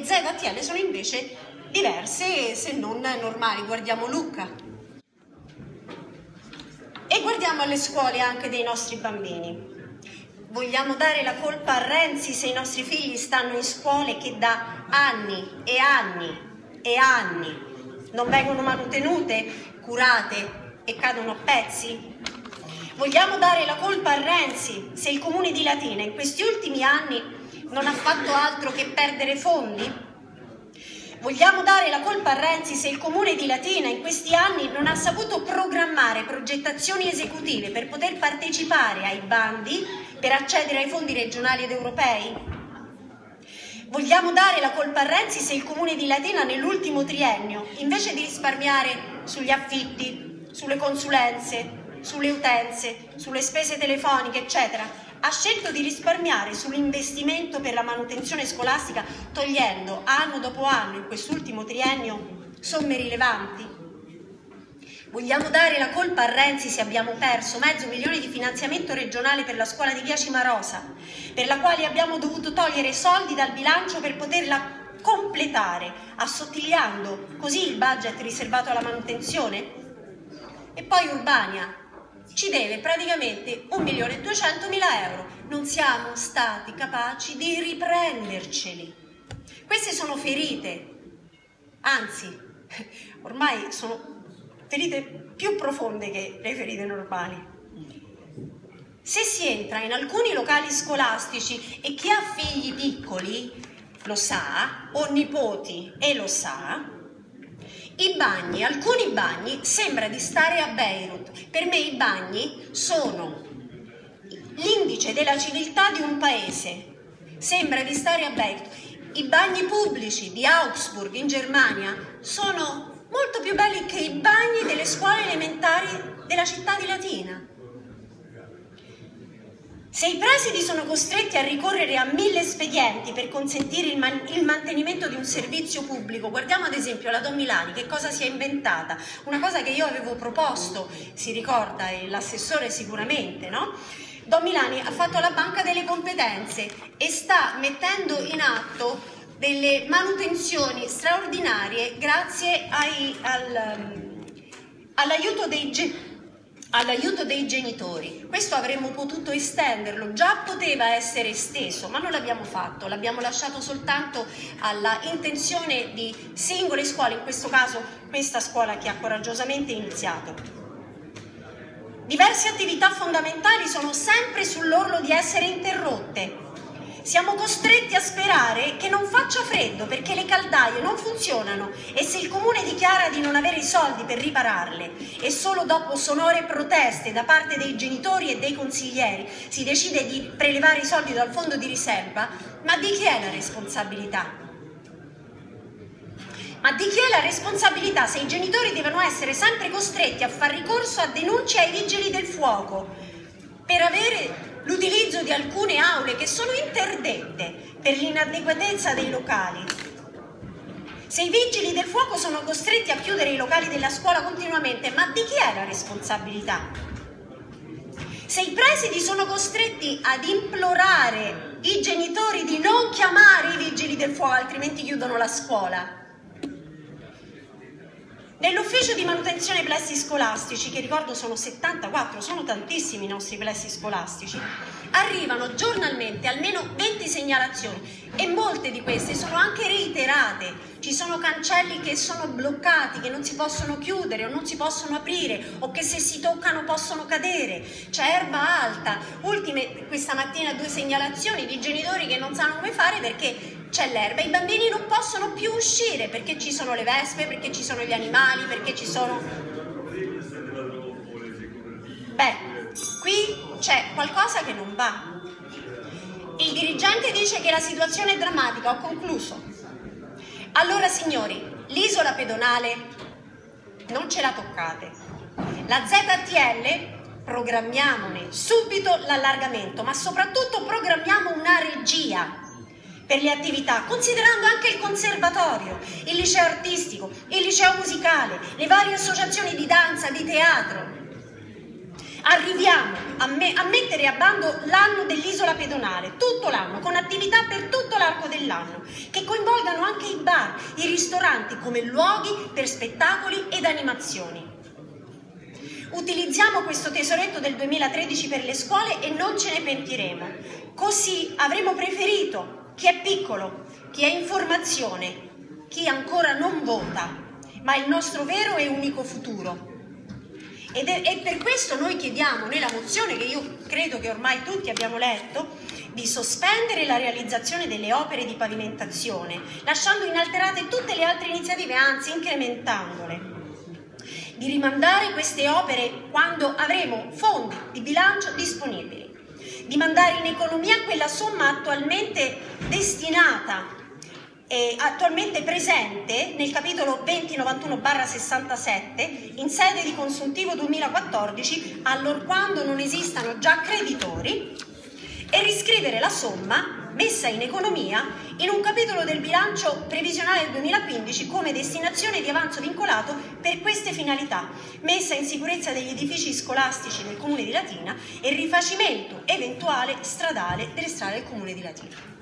ZTL sono invece diverse, se non normali. Guardiamo Lucca e guardiamo alle scuole anche dei nostri bambini. Vogliamo dare la colpa a Renzi se i nostri figli stanno in scuole che da anni e anni e anni non vengono mantenute, curate e cadono a pezzi? Vogliamo dare la colpa a Renzi se il comune di Latina in questi ultimi anni non ha fatto altro che perdere fondi? Vogliamo dare la colpa a Renzi se il comune di Latina in questi anni non ha saputo programmare progettazioni esecutive per poter partecipare ai bandi per accedere ai fondi regionali ed europei? Vogliamo dare la colpa a Renzi se il comune di Latina nell'ultimo triennio, invece di risparmiare sugli affitti, sulle consulenze, sulle utenze, sulle spese telefoniche, eccetera, ha scelto di risparmiare sull'investimento per la manutenzione scolastica, togliendo anno dopo anno in quest'ultimo triennio somme rilevanti? Vogliamo dare la colpa a Renzi se abbiamo perso $500.000 di finanziamento regionale per la scuola di Via Cimarosa, per la quale abbiamo dovuto togliere soldi dal bilancio per poterla completare, assottigliando così il budget riservato alla manutenzione? E poi Urbania ci deve praticamente €1.200.000. Non siamo stati capaci di riprenderceli. Queste sono ferite, anzi, ormai sono ferite più profonde che le ferite normali. Se si entra in alcuni locali scolastici, e chi ha figli piccoli lo sa, o nipoti e lo sa, i bagni, alcuni bagni, sembra di stare a Beirut. Per me i bagni sono l'indice della civiltà di un paese. Sembra di stare a Beirut. I bagni pubblici di Augsburg in Germania sono molto più belli che i bagni delle scuole elementari della città di Latina. Se i presidi sono costretti a ricorrere a 1000 espedienti per consentire il mantenimento di un servizio pubblico, guardiamo ad esempio la Don Milani, che cosa si è inventata? Una cosa che io avevo proposto, si ricorda l'assessore sicuramente, no? Don Milani ha fatto la banca delle competenze e sta mettendo in atto delle manutenzioni straordinarie grazie all'aiuto dei genitori. Questo avremmo potuto estenderlo, già poteva essere esteso, ma non l'abbiamo fatto, l'abbiamo lasciato soltanto alla intenzione di singole scuole, in questo caso questa scuola che ha coraggiosamente iniziato. Diverse attività fondamentali sono sempre sull'orlo di essere interrotte. Siamo costretti a sperare che non faccia freddo perché le caldaie non funzionano e se il comune dichiara di non avere i soldi per ripararle e solo dopo sonore proteste da parte dei genitori e dei consiglieri si decide di prelevare i soldi dal fondo di riserva, ma di chi è la responsabilità? Ma di chi è la responsabilità se i genitori devono essere sempre costretti a far ricorso a denunce ai vigili del fuoco per avere l'utilizzo di alcune aule che sono interdette per l'inadeguatezza dei locali? Se i vigili del fuoco sono costretti a chiudere i locali della scuola continuamente, ma di chi è la responsabilità? Se i presidi sono costretti ad implorare i genitori di non chiamare i vigili del fuoco, altrimenti chiudono la scuola. Nell'ufficio di manutenzione plessi scolastici, che ricordo sono 74, sono tantissimi i nostri plessi scolastici, arrivano giornalmente almeno 20 segnalazioni e molte di queste sono anche reiterate. Ci sono cancelli che sono bloccati, che non si possono chiudere o non si possono aprire o che se si toccano possono cadere. C'è erba alta. Ultime, questa mattina 2 segnalazioni di genitori che non sanno come fare perché c'è l'erba, i bambini non possono più uscire perché ci sono le vespe, perché ci sono gli animali, perché ci sono... Beh, qui c'è qualcosa che non va. Il dirigente dice che la situazione è drammatica, ho concluso. Allora signori, l'isola pedonale non ce la toccate. La ZTL programmiamone subito l'allargamento, ma soprattutto programmiamo una regia per le attività, considerando anche il conservatorio, il liceo artistico, il liceo musicale, le varie associazioni di danza, di teatro. arriviamo a mettere a bando l'anno dell'isola pedonale, tutto l'anno, con attività per tutto l'arco dell'anno, che coinvolgano anche i bar, i ristoranti come luoghi per spettacoli ed animazioni. Utilizziamo questo tesoretto del 2013 per le scuole e non ce ne pentiremo. Così avremmo preferito chi è piccolo, chi è in formazione, chi ancora non vota, ma il nostro vero e unico futuro. E per questo noi chiediamo nella mozione, che io credo che ormai tutti abbiamo letto, di sospendere la realizzazione delle opere di pavimentazione, lasciando inalterate tutte le altre iniziative, anzi incrementandole. Di rimandare queste opere quando avremo fondi di bilancio disponibili, di mandare in economia quella somma attualmente destinata e attualmente presente nel capitolo 2091/67 in sede di consuntivo 2014, allorquando non esistano già creditori, e riscrivere la somma messa in economia in un capitolo del bilancio previsionale del 2015 come destinazione di avanzo vincolato per queste finalità: messa in sicurezza degli edifici scolastici nel Comune di Latina e rifacimento eventuale stradale delle strade del Comune di Latina.